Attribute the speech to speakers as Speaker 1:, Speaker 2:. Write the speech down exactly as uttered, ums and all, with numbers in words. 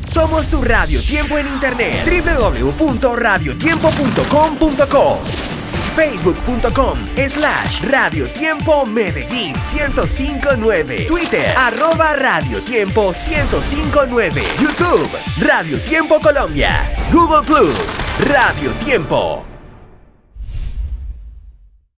Speaker 1: Somos tu Radio Tiempo en Internet. doble u doble u doble u punto radio tiempo punto com punto co, facebook punto com slash Radio Tiempo Medellín ciento cinco nueve, Twitter arroba Radio Tiempo ciento cinco nueve, YouTube Radio Tiempo Colombia, Google Plus Radio Tiempo.